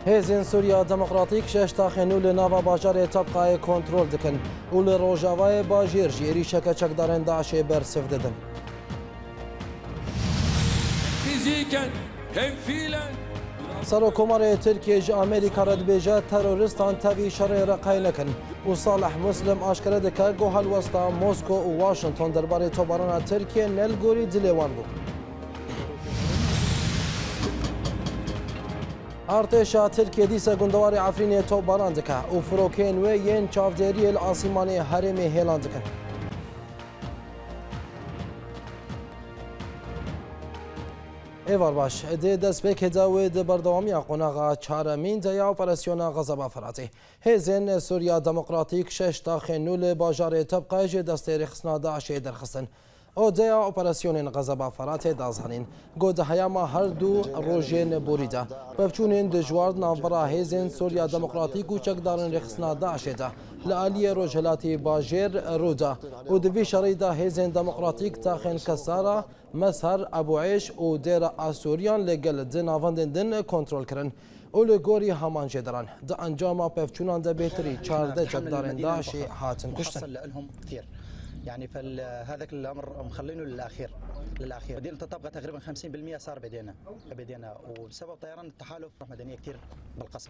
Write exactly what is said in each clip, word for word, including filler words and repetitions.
هێزین سووریا دموکراتیک شش تاخێن و لە ناوا باژارێ تەبقایە کۆنترۆل دەکەن و لە ڕۆژاوایە باژێر ژی عێریشەکە چەکدارێن داعشێ بەرسف دەدەن. سەرۆکۆمەرێ تورکیە ji ئەمریکا re dibêje terorîstan tevî şerê re qey nekin û Salih Muslim aşkere dike got helwesta Mosko û Washington derbarê tobarana Tirkiye nelgorî dilê wan bû. Artêşa Tirkiye dîsa gundewarê Efrînê topbaran dike û firokên wê yên çavdêriyê li asîmanê herêmê hêlan dikin. Êvar baş, dê destpêkê de wê di berdewamiya qonaxa çaremîn de ya operasyona Xezeba Firatê. Hêzên Sûriya Demokratîk şeş taxên nû li bajarê Tebqayê ji destê rêxistina Daişê derxistin. O deya operasyonên Xezeba Firatê dazanîn. Got di heyama her du rojên borî de. Pevçûnên dijwar navbera hêzên Sûriya Demokratîk û çekdarên rêxistina Daişê de li aliyê rojhilatî bajêr rû da û di vî şerî de hêzên demokratîk taxên Kesara, Mesher, Ebûêş û dêra Asûriyan lê gel di navendên din kontrol kirin. û li gorî heman jêderan di encama pevçûnan de bêtirî çardeh çekdarên Daişê hatin kuştin. يعني فهذاك الامر مخلينه للاخير للاخير بدينا تطبق تقريبا خمسين بالمئة صار بدينا بدينا وبسبب طيران التحالف روح مدنيه كثير بالقصف.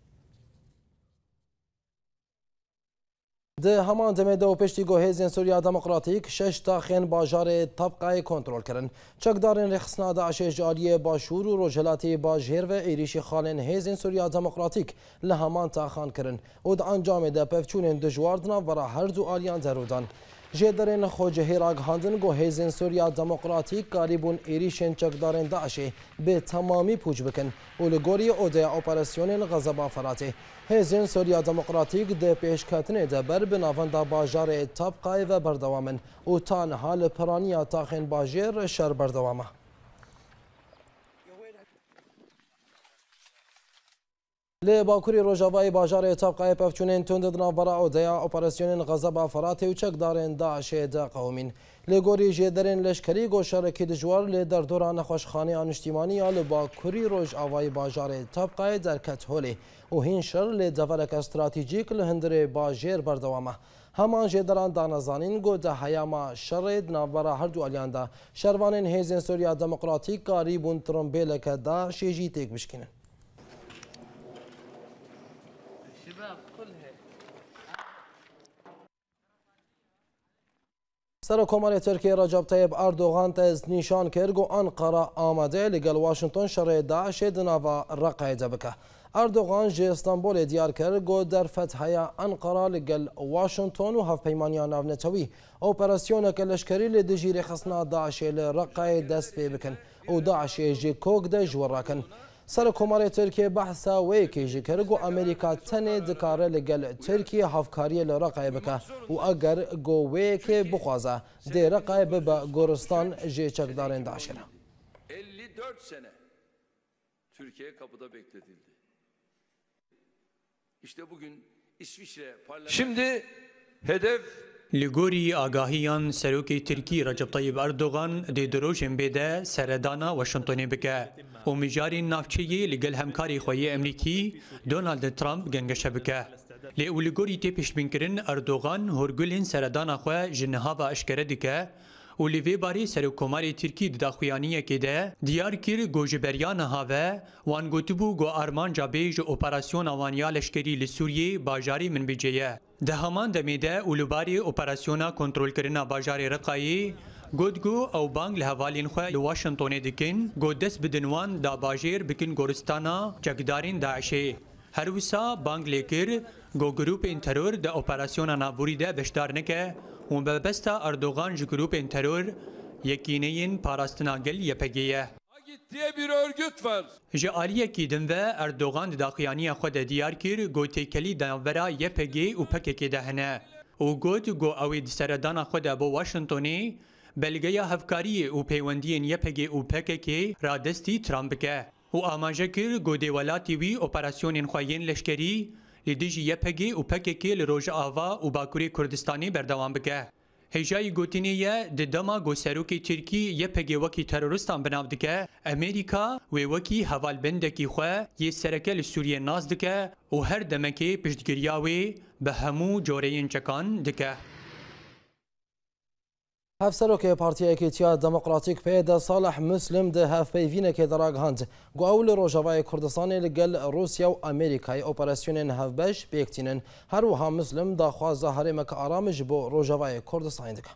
Di heman demê de û piştî got hêzên Sûriya Demokratîk şeş taxên bajarê Tebqayê kontrol kirin. Çekdarên rêxistina Daişê ji aliyê başûr û rojhilatê bajêr ve êrişî xalên hêzên Sûriya Demokratîk li heman taxan kirin û di encamê de pevçûnên dijwar di navbera her du aliyan derûdan. Jêderên xwecihêra gihandin got hêzên Sûriya Demokratîk karî bûn êrişên çekdarên Daişê bê temamî pûç bikin û li gorî odeya operasyonên Xezeba Firatê. Hêzên Sûriya Demokratîk dê pêşketinê de ber bi navenda bajarê Tebqayê ve berdewamin û tanha li piraniya taxên bajêr şer berdewam e. Lê Bakurê Rojavayê bajarê Tebqayê pevçûnên tund di navbera odeya operasyonên Xezeba Firatê û çekdarên Daişê de qewimîn. Lê gorî jêderên leşkerî got şerekî dijwar lê derdora nexweşxaneya niştîmaniya li Bakurî Rojavayê bajarê Tebqayê derket holê û hîn şer lê devereke stratîjîk li hundirê bajêr berdewam e. Heman jêderan danezanîn got di heyama şerê di navbera her du aliyan de şervanên hêzên Sûriya Demokratîk karî bûn tirimbêleke Daişê jî têk bişkînin. Serokkomarê Tirkiye Recep Tayyip Erdogan tez nîşan kir got Ankara amade li gel Washington şerê Daişê di nava Reqeyê de bike. Erdogan ji İstanbolê diyar kir got derfetheya Ankara li gel Washington û hevpeymaniya navnetewî operasyoneke leşkerî li dijî rêxistina Daişê li Reqeyê dest pê bikin û Daişê ji kok de ji we rakin. Serokkomarê Tirkiye behsa wêkê jî kir got Amerîka tenê dikare li gel Tirkiye hevkariyê li Reqeyê bike û eger got wêkê bixwaze dê Reqeyê bibe goristan jê çekdarên Daişê re. elli dört sene Türkiye kapıda bekletildi. İşte bugün İsviçre parlamentosu. Şimdi hedef Li gorî agahiyan Serokê Tirkî Recep Tayyip Erdogan dê di rojên bêde seredana Washingtonê bike û mijarên navçeyê li gel hemkarê xwe yê Amerîkî Donald Trump gengeşe bike. Lê û li gorî tê pêşbînkirin Erdogan horgulên seredana xwe ji nihava eşkere dike û li vê barê Serokkomarê Tirkî di daxuyaniyekê de diyar kir got ji beriya niha ve wan gotibû got armanca bê ji operasyona wan ya leşkerî li Sûriyê bajarê min bêce ye. Di heman demê de û li barê operasyona kontrolkirina bajarê Reqayê got got ew bang li hevalên xwe li Washingtonê dikin got dest bidin wan da bajêr bikin goristana çekdarên Daişê. Her wisa bang lê kir got grûpên teror di operasyona naborî de beşdar neke û bebesta Erdogan ji grûpên teror yekîneyên parastina gel Y P G ye. diye bir örgüt var. Ji aliyekî din ve Erdogan di daxuyaniya xwe de diyar kir got têkelî di navbera Y P G û P K K de hene û got got ew ê di seredana xwe de bo Washingtonê belgeya hevkariyê û peywendiyên Y P G û P K K ra destî Trump bike û amaje kir got dê welatî wî operasyonên xwe yên leşkerî li dijî Y P G û P K K li Rojava û Bakurê Kurdistanê berdewam bike. هجای گوتینیه د دما گو سروکی ترکی یه پگی وکی تروریستان بناو دکه امریکا و وکی حوال بندکی خواه یه سرکل سوریه ناز دکه و هر دمکی پشتگیریاوی به همو جورین چکان دکه. هفسروک پارتیا کیتیا دموکراتیک پیدا صالح مسلم ده هف پیوینه که دراغ هند گو اول روجاوای کردستان لگل روسیا و امریکای اپراسیون هف بش بیکتینن هر وها مسلم دا خوازه هرمک آرامج بو روجاوای کردستان دکه.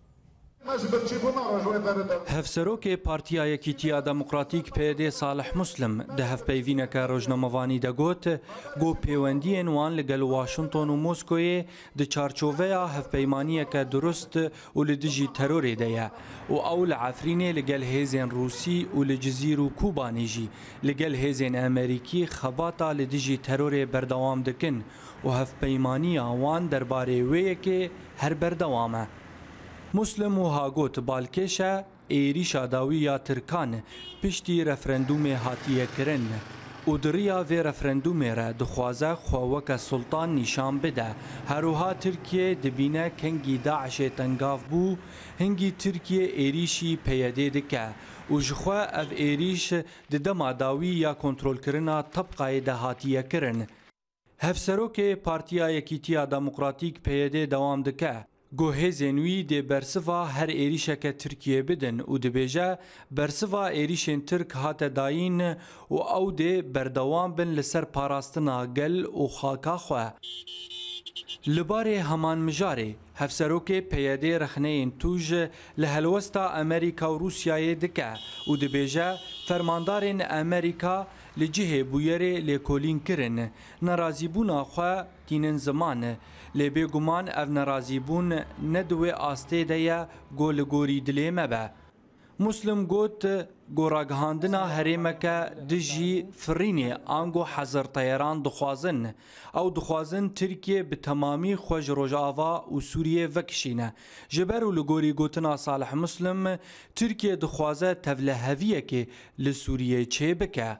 هفسروک پارتیا یکیتیا دموکراتیک پیدا صالح مسلم ده هف پیوینه که روجناموانی دگوت گو پیوندین وان لگل واشنطن و موسکوی ده چارچوویا هف پیمانیه که درست و لدجی تروری دیا و اول عفرینه لگل هیزن روسی و لجزیر و کوبانیجی لگل هیزن امریکی خباتا لدجی تروری بردوام دکن و هف پیمانی وان درباره ویه که هر بردوامه. مسلم و هاگوت بالکشا ایریشا داوی یا ترکان پشتی رفرندوم هاتیه کرن و دریا و رفرندوم را دخوازه خواوک سلطان نشان بده هروها ترکیه دبینه کنگی داعش تنگاف بو هنگی ترکیه ایریشی پیاده دکه و جخوا اف ایریش ددما داوی یا کنترول کرنا طبقه ده هاتیه کرن. هفسروک پارتیا یکیتیا دموکراتیک پیاده دوام دکه گوهزین وی دی برسوا هر ایریشک ترکیه بدن و دبیجه برسوا ایریشن ترک هات داین و او دی بردوام بن لسر پاراستنا گل و خاکا خواه. لباره همان مجاره هفسروک پیاده رخنه توج لهلوستا امریکا و روسیای دکه و دبیجه فرماندارین امریکا لجهه بویره لکولین کرن نرازیبونا خواه تینن زمان لبه گمان او نرازیبون ندوه آسته دیا گول گوری دلی مبه. مسلم گوت گوراگهاندنا هریمکه دجی فرینی آنگو حضر طیران دخوازن او دخوازن ترکیه به تمامی خوش روجاوا و سوریه وکشینه. جبر و لگوری گوتنا صالح مسلم ترکیه دخوازه تولهویه که لسوریه چه بکه.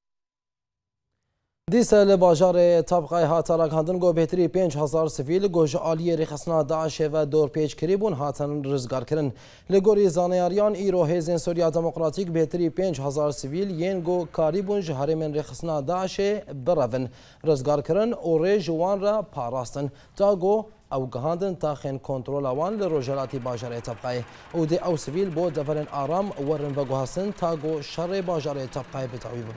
دیسل باجار طبقه هاتراک هندن گو بهتری پنج هزار سویل گوش آلی رخصنا داعش و دور پیچ کریبون هاتن رزگار کرن لگوری زانیاریان ایرو هیزن سوریا دموکراتیک بهتری پنج هزار سویل ین گو کاریبون جهر من رخصنا داعش برون رزگار کرن و ریج وان را پاراستن تا گو او گهاندن تاخن کنترول وان لروجلاتی باجار طبقه او دی او سویل بو دفرن آرام ورن و گوهستن تا گو شر باجار طبقه بتاوی ببا.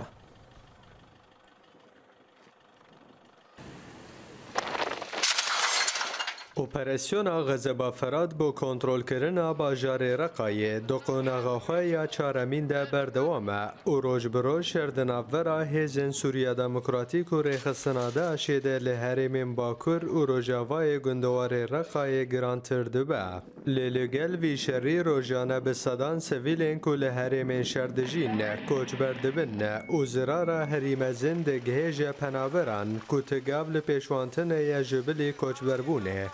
اپراسیون غزبا فراد با کنترل کردن باجار رقای دو قوناغاخوی یا چارمین ده بردوامه او روز بروز شردنافورا هیزن سوریا دموکراتیک و ریخستناده اشیده لحرم باکر و روژاوای گندوار رقای گرانتر دبه للگل وی شری روژانه به صدان سویلین که لحرم شردجین کوچ بردبن و زرارا حریم زندگ هیج پناوران که تقابل پیشوانتن یا جبلی کوچ بربونه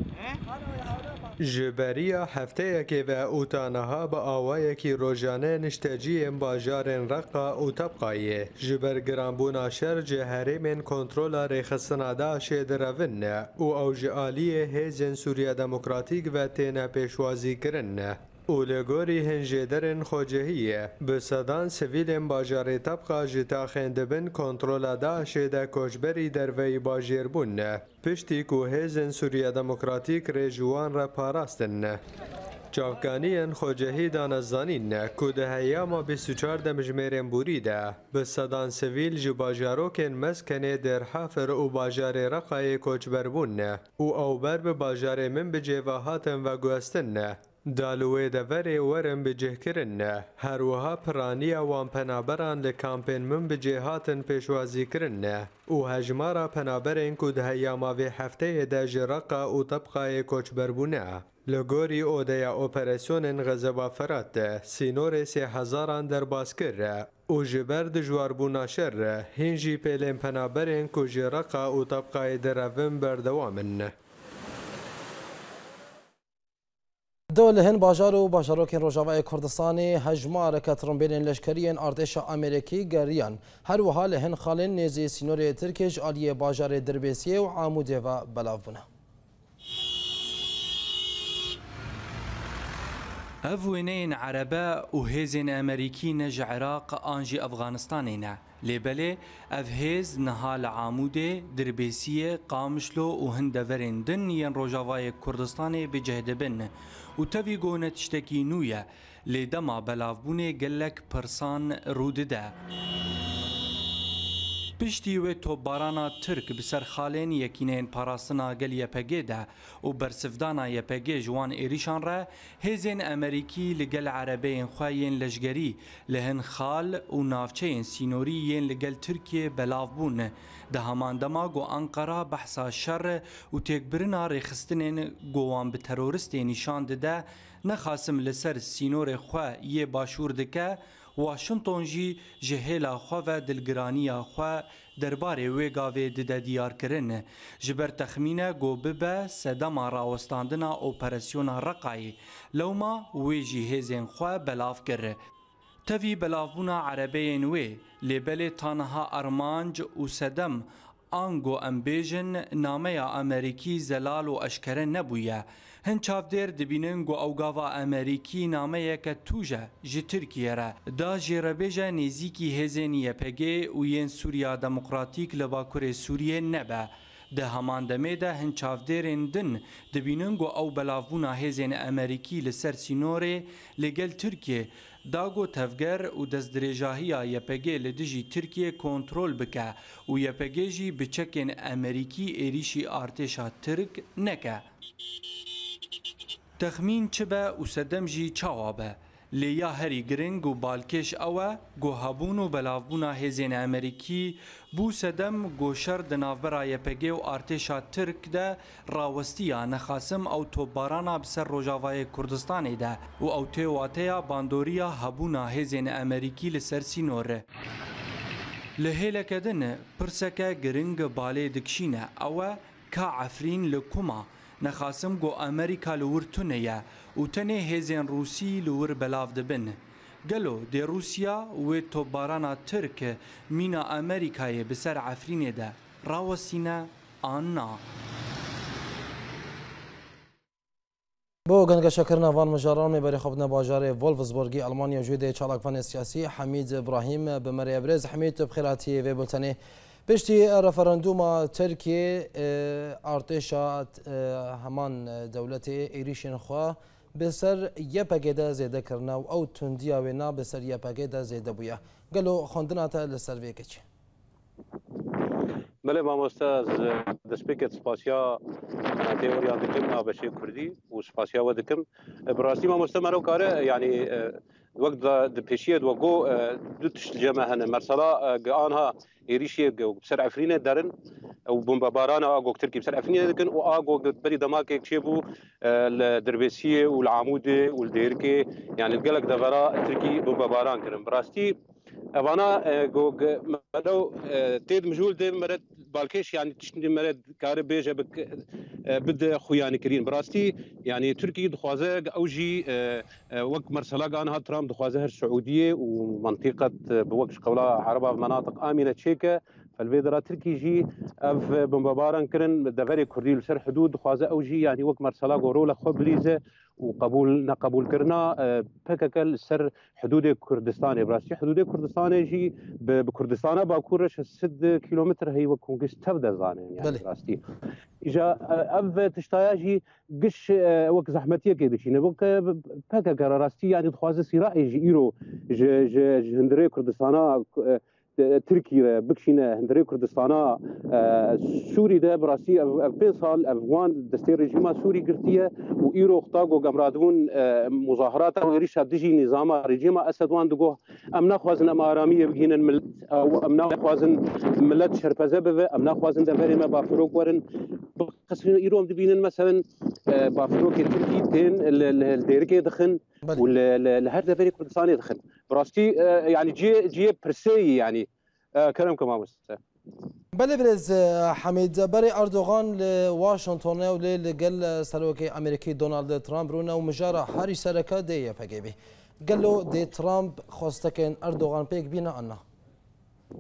جبریا هفته که و اوتانها با آوای کی روزانه نشتجی باجار رقا و طبقای جبر گرانبونا شر جهری من کنترل رخصناده شدرون و اوجالی هیزن سوریا دموکراتیک و تینا پیشوازی کرن اولگوری هنجدرن خوجهیه به صدان سویل باجار طبقه جتا خندبن کنترل داعش ده کوچبری در وی باجر بون پشتی که هیزن سوریا دموکراتیک رجوان را پاراستن چاوکانیان خوجهی دانزانین که ده هیاما بیست و چهار دمجمیرن بوریده به صدان سویل جو باجاروکن مسکنه در حافر و باجار رقای کوچبر بون و او بر به باجار من بجواهاتن و گوستن دالوی دوری ورم بجه کرن هر وها پرانی وان پنابران لکامپین من بجه هاتن پیشوازی کرن و هجمارا پنابرین کود هیاما و هفته ده جرقا و طبقه کوچبربونه لگوری اودیا اپراسیون غزبا فرات سینور سی هزاران در باسکر و جبر دجواربونا شر هنجی پیلین پنابرین کو جرقا و طبقه درون بردوامن دول هن باجار و باجاروکن روجاوای کردستانی هجمار کترم بین لشکریان ارتش امریکی گریان هر وحال هن خالن نیزی سینور ترکیش آلیه باجار دربیسیه و عاموده و بلاو بونه. هفوينين عربا وهيزين أمريكي نج عراق آنجي أفغانستانينا لبلي أفهيز نهال عامودي دربيسية قامشلو وهندفرين دن ين روجاواي كردستاني بجهد بن وتفي قونة تشتكي نويا لدما بلافبوني قلك برسان روددا پشتی و توبارانا ترک بسر خالین یکینین پاراستنا گل یپگه ده و برسفدانا یپگه جوان ایریشان را هزین امریکی لگل عربین خواهین لشگری لهن خال و نافچین سینوری ین لگل ترکیه بلاف بون ده همان دما گو انقره بحثا شر و تکبرنا ریخستنین گوان به تروریستی نشان ده نخاسم لسر سینور خواه یه باشور دکه واشنطن جی جهیلا خو و دلگرانیا خو درباره ویگاوی دده دیار کرن جبر تخمینه گو ببه سدما راوستاندنا اپراسیونا رقای لوما وی جی هزین خو بلاف کر تفی بلافبونا عربین وی لبل تانها ارمانج و سدم آنگو امبیجن نامه امریکی زلال و اشکره نبویه هن چافدر دبینن گو اوگاوا امریکی نامه یک توجه جی ترکیه را دا جی ربیجه نزیکی هزینی یپگه و ین سوریا دموکراتیک لباکور سوریه نبه ده همان دمه ده هن چافدرین دن دبینن گو او بلافبونا هزین امریکی لسر سینوره لگل ترکیه داگو تفگر و دزدرجاهیا یپگه لدجی ترکیه کنترول بکه و یپگه جی بچکن امریکی ایریشی ارتشا ترک نکه تخمین چبه و سدم جی چاوابه لیا هری گرنگ و بالکش اوه گو هبون و بلافبونا هزین امریکی بو سدم گو شر دنافبرا یپگه و ارتشا ترک ده راوستیا نخاسم او توبارانا بسر روجاوای کردستانی ده و او تیواتیا باندوریا هبونا هزین امریکی لسر سینوره لهیلک دن پرسکه گرنگ باله دکشینه اوه که عفرین لکوما نخاسم گو امریکا لور تونه و تنه هزین روسی لور بلاف دبن گلو دی روسیا و توبارانا ترک مینا امریکای بسر عفرین ده راوسینه آنا بو گنگ شکرنا وان مجاران می بری خوبنا باجار وولفسبورگی المانیا جوید چالاک فن سیاسی حمید ابراهیم بمری ابرز حمید بخیراتی و بلتنی پشتی رفراندوم ترکیه ارتشا همان دولت ایریشین خوا بسر یپگه زیده کرنا و او تندیا و نا بسر یپگه زیده بویا گلو خوندنا تا لسر ویکچ بله ما استاذ دسپیکت سپاسیا تئوریا دکم نابشی کردی و سپاسیا و دکم براستی ما مستمرو کاره یعنی وقت د پیشیت و گو دو تشجمه هن مرسلا آنها ایریشی بسر عفرینه دارن او بمباران اگو ترکی بسر عفرینه دکن و اگو بری دماغ چیبو الدربيسيه والعمودي والديركي يعني القلق دفرا تركي بمباران كرم براستی اوانا گوگ مدو تید مجول ده مرد بالکش يعني تشتني مرد كار بيجه بك بد خوياني كرين براستی يعني تركي دخوازه اوجي وقت مرسلا انها ترامب دخوازه السعوديه ومنطقه بوقش قولا عربه مناطق امنه تشيكا فالبيدرا تركي جي اف بمباران كرن دفري كردي لسر حدود دخوازه اوجي يعني وقت مرسلا غورولا خبليزه وقبول نقبول كرنا بككل سر حدود كردستان براسي حدود كردستان جي بكردستان باكورش ست كيلومتر هي وكونكس تبدا زانه يعني براسي اجا اف تشتاياجي قش وك زحمتيه كيدشي وك بككل راستي يعني دخوازه سراء جي ايرو هندري كردستان تركيا بكشينا هندري كردستانا سوري ده براسي بين صال افغان دستير رجيما سوري قرتيه وايرو اختاقو قمرادون مظاهرات وريشا دجي نظام رجيما اسدوان دغو امنا خوازن ام اراميه بجين الملت او امنا خوازن ملت شرفزه به امنا خوازن دفري ما بافروق ورن بخسن ايرو دبين مثلا بافروق تركي تين الديركي دخن والهر دفري كردستاني دخن براستي يعني جي جي برسي يعني كلامكم امس بله برز حمید برای اردوغان لواشنطن و لگل سروکی امریکی دونالد ترامپ رونا و مجارا هری سرکا دیه پگیبی گلو دی ترامپ خواستکن اردوغان پیک بینا آنها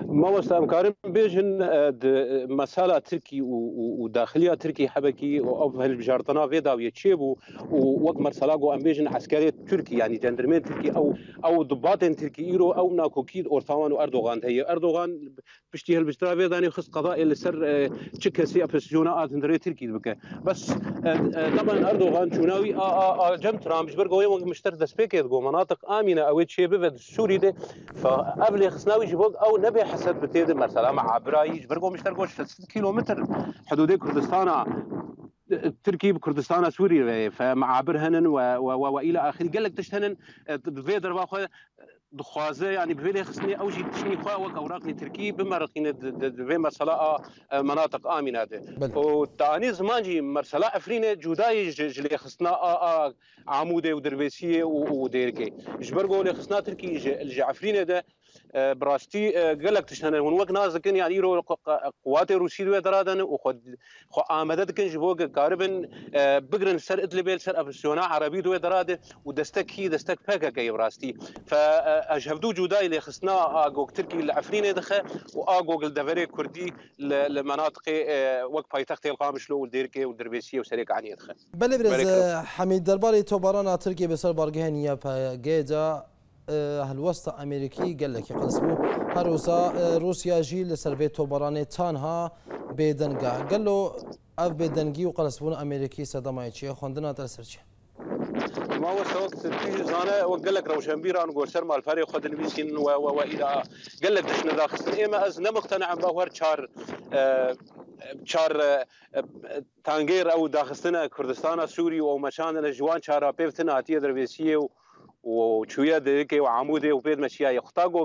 ما وستام كارم بيجن مسألة تركي وداخلية تركي حبكي أو هالبجارتنا فيدا ويتشيبو ووقت مرسلاقو أم بيجن عسكرية تركي يعني جندرمين تركي أو أو ضباط تركي إيرو أو ناكوكيد أورثوان وأردوغان هي أردوغان بشتي هالبجترا فيدا يعني خص قضاء اللي سر تشكسي أبسجونا آتندري تركي بك بس طبعا أردوغان شوناوي آ آ جم ترام بجبرقو يوم مشتر دسبيكيت جو مناطق آمنة أو تشيبو في السوري ده فقبل خصناوي جبوك أو نبي حسب بتيد مرسلا مع عبراي جبرقو مشترقوش ستة كيلومتر حدود كردستان تركي بكردستان سوري فمع عبرهن والى اخره قال لك تشتهن فيدر باخذ دخوازه يعني بفيلي خصني اوجي تشني خوا وك اوراقني تركي بمرقين في مرسلا مناطق امنه وتاني زمانجي مرسلا افرينه جوداي جلي خصنا عموده ودربيسيه وديركي جبرقو اللي خصنا تركي الجعفرينه ده براستي قال لك تشتهن هون وقت نازكن يعني يرو قوات روسيه درادن وخد خو امدد كن جبوق قاربن بقرن سر ادلبيل سر افسيونا عربي دو دراده ودستك هي دستك فكا كي براستي فاجهبدو جوداي اللي خصنا اغوك تركي العفرينه دخه واغوك الدفري كردي لمناطق وقت بايتخت القامشلو والديركي والدربيسيه وسريك عني دخه بل برز حميد درباري توبرانا تركي بسر بارجهنيا باجيدا هالوسط امريكي قال لك يقلسبو هروسا روسيا جي لسرفي توبراني تانها بيدنقا قال له اف بيدنقي وقلسبون امريكي صدمايتشي خوندنا ترسرچ ما هو سوقت في زانه وقال لك روشنبير انا سر مال فريق خد المسكين والى قال لك دشنا داخل ايما از مقتنع بهور شار شار تانغير او داخلنا كردستان سوري ومشان جوان شارا بيفتنا اتي دربيسيه وشويه ديكي وعمودي وبيد مشيا يختاقوا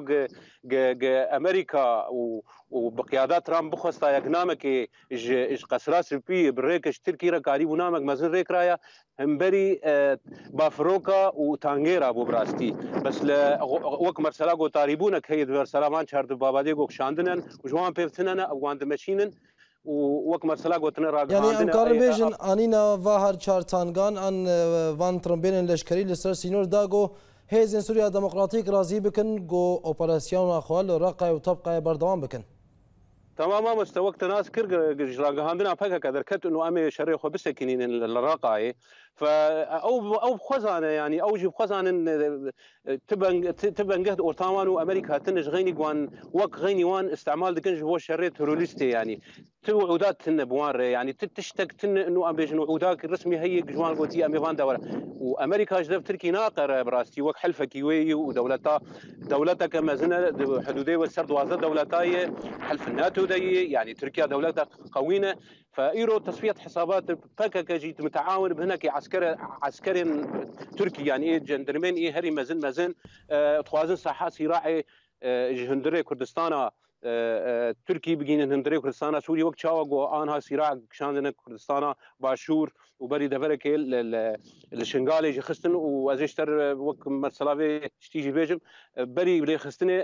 امريكا وبقيادات ترامب بخوستا يقنامك ايش قسراس بي بريكش تركي ركاري ونامك مازن ريك رايا همبري بافروكا وتانغيرا ابو براستي بس وك مرسلاقو تاريبونك هي مرسلامان شارد باباديغو شاندنن وجوان بيفتنن اوان دمشينن ووك مرسلا قوتنا راق يعني انكار بيجن انينا ظاهر تشارتانغان ان فان ترمبين لشكري لسر سينور داغو هيزن سوريا ديمقراطيك راضي بكن جو اوبراسيون اخوال رقا وتبقى بردوام بكن تماما مستوى ناس كرق جراغ هاندنا فكا كدركت انه امي شريخو بسكنين الرقاي فا او او بخزانه يعني اوجي بخزانه تبن تبن قهد اورتامان وامريكا تنج غيني قوان وق غيني وان استعمال دكنج هو شري تروريستي يعني توعودات تن بوان يعني تشتك تن انه ام بيجن وعوداك الرسمي هي جوان قوتي امي فان دور وامريكا جدف تركي ناقر براستي وق حلفه كيوي ودولتها دولتها كما زنا حدودي والسرد وازد دولتاي حلف الناتو دي يعني تركيا دولتها قوينه فايرو تصفيه حسابات فكك جيت متعاون بهناك عسكري عسكري تركي يعني ايه جندرمين ايه هري مازن مازن اه توازن صحه صراعي اه جهندري كردستان اه تركي بقين هندري كردستان سوري وقت شاوغو انها صراع شاندنا كردستان باشور وبري دبرك الشنغالي جي خستن وازيشتر وك مرسلافي تيجي بيجم بري بلي خستني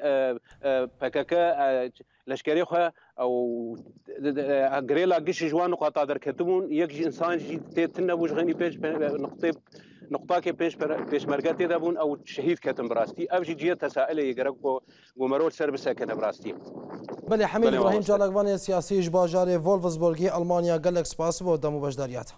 بكك لشكري خو او غريلا قش جوان نقاط دركتمون يك انسان جي تنبوش غني بيج نقطه نقطه كي بيش بيش مرقتي دابون او شهيد كتم براستي ابجي جي تسائل يقرقو ومرول سربس كان براستي بلي حميد ابراهيم جالقواني سياسي جباجاري فولفسبورغي المانيا قال لك سباس بو دمو بجداريات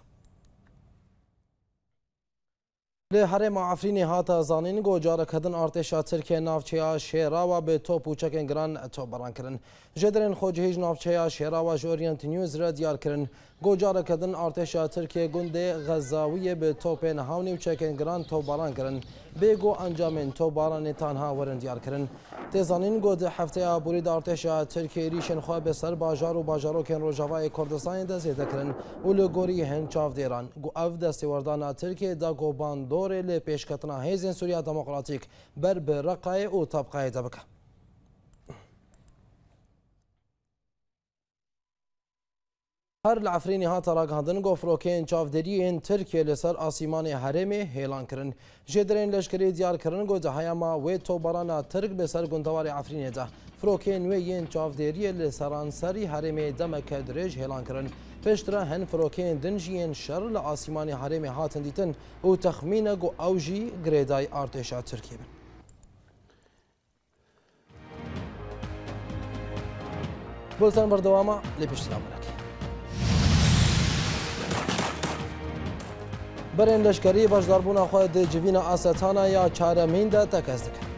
لهرم عفرینی هاتا زانین گوجار کدن ارتشا ترکیه نافچیا شیراوا به توپ و چکن گران تو بران کرن جدرن خوجهیج نافچیا شیراوا جورینت نیوز را دیار کرن گوجار کدن ارتشا ترکیه گنده غزاوی به توپ نهاونی و چکن گران تو بران کرن بگو انجامن تو بران تنها ورن دیار کرن تزانین گود هفته برید ارتشا ترکیه ریشن خو به سر باجار و باجارو کن روجاوای کردستان دزید کرن ولگوری هن چاف دیران گو اف دست وردان ترکیه دا گو باندور ل پیشکتنا هیزن سوریا دموکراتیک بر برقای او طبقای دبکه هر العفرینی ها تراغ هندن گفروکین چافدریین ترکیه لسر آسیمان هرمی هیلان کرن جدرین لشکری دیار کرن گو دهایما و تو برانا ترک بسر گندوار عفرینی ده فروکین و ین چافدری لسران سری هرمی دمک درج هیلان کرن پشترا هن فروکین دنجین شر لآسیمان هرمی هاتن دیتن و تخمین گو اوجی گریدای ارتشا ترکیه بولتن بردەوامە لێ پێشتراوەکە برên leşkerî beşdarbûna xwe di civîna Asetana ya çaremîn de tekez dikin.